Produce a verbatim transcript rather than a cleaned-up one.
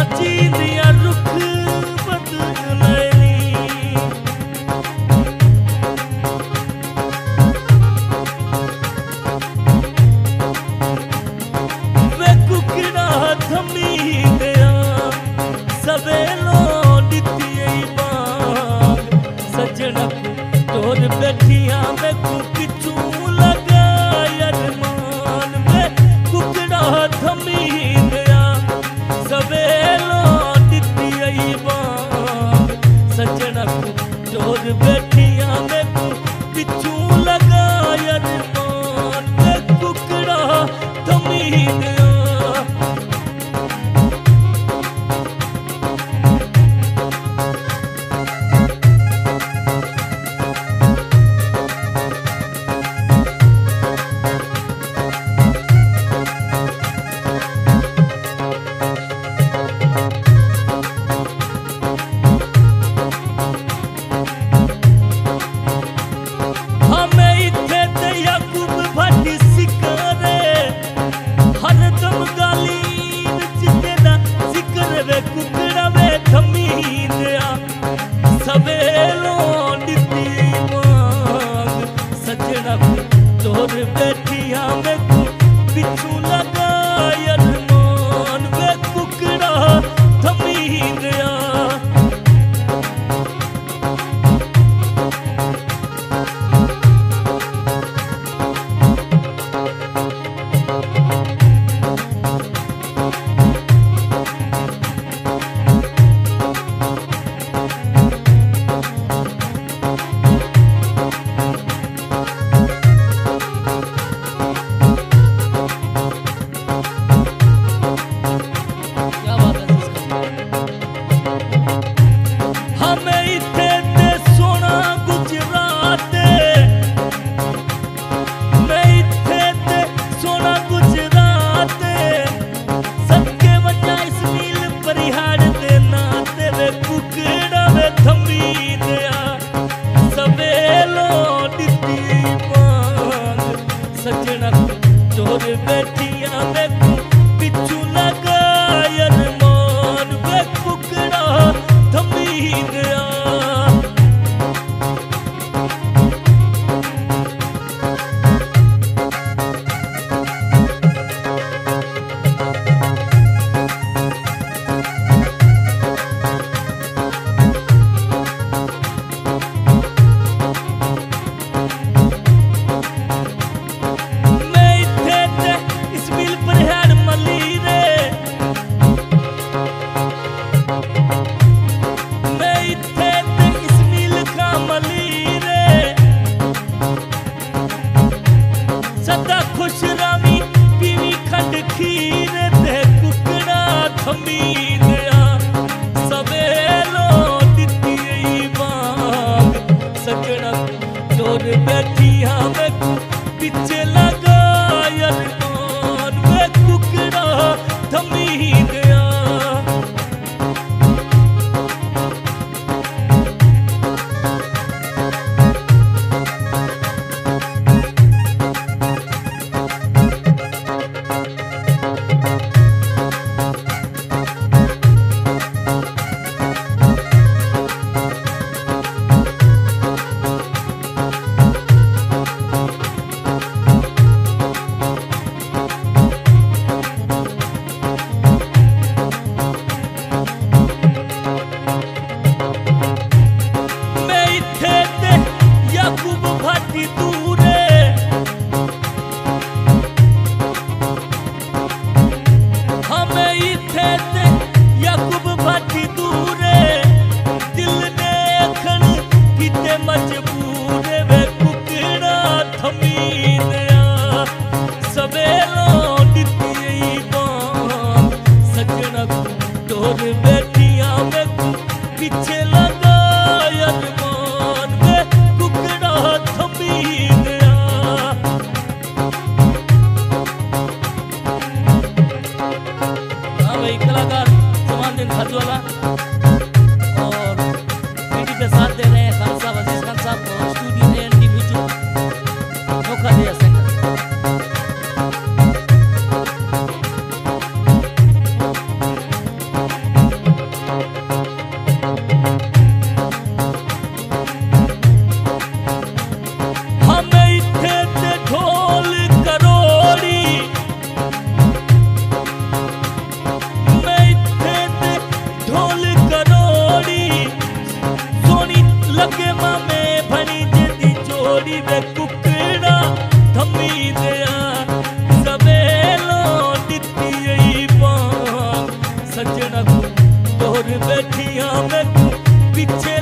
जीनिया रुख बदलनी वे कुकड़ा थमी गया सवेलो दिती बाग सजना तोर बैठिया मैं पिछू लगा अरमान में कुकड़ा थमी गया सवेलो दिती बाग सजना तोर बैठिया मैं पिछू लगा अरमान में कुकड़ा थमी गया तोर बैठिया में पिछू लगा अरमान वे कुकड़ा थमी गया सजना तोर बैठिया में पिछू लगा अरमान वे कुकड़ा थमी गया सदा खुश रामी पीवी खंड खीर ते कुकड़ा थमी गया सवेलो दिती बाग सजना तोर बैठिया में पीछे लगा अरमान वे कुकड़ा थमी गया तोर बैठिया में पीछे लगा अरमान वे कुकड़ा थमी गया हाँ भाई कलाकार समान दिन खाजू वाला और पीटी पे साथ दे रहे हैं खान साहब अजीज खान साहब और स्टूडियो एंड डिवीजन धोखा दिया सेंटर सजना तू दूर बैठिया मैं तू पीछे